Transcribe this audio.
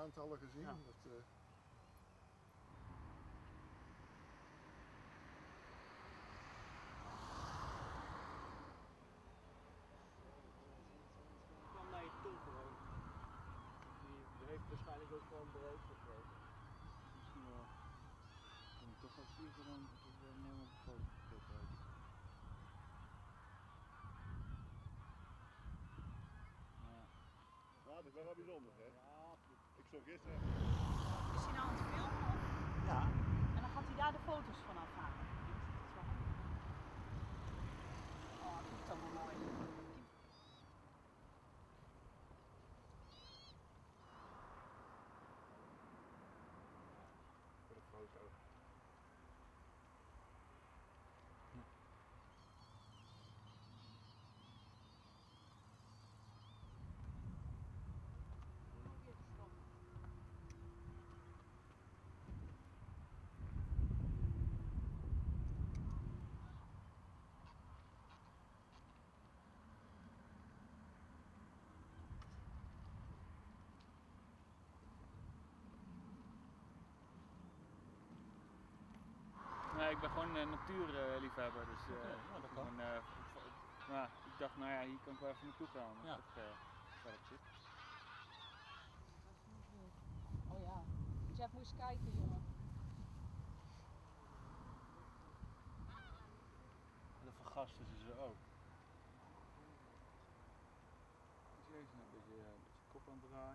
aantallen gezien. Ja. Kwam naar je toe gewoon. Die heeft waarschijnlijk ook gewoon brood gekregen. Misschien wel. Ik moet toch wel vliegen dan dat het wel mooi op de foto gekeken uit. Ja, dat is wel bijzonder, hè? Ja, Ik zag gisteren. Is hij nou aan het filmen? Of? ja. En dan gaat hij daar de foto's van afhalen. Dat is wel handig. Oh, dat is toch wel mooi. Voor de foto. Nee, ik ben gewoon een natuurliefhebber, dus ja, dat kan. ik dacht, nou ja, hier kan ik wel even naartoe gaan. Ja. Dat is toch zit. Oh ja. Jeff, moet eens kijken, jongen. En de vergasten ze ze ook. Dus hier is een beetje kop aan het draaien.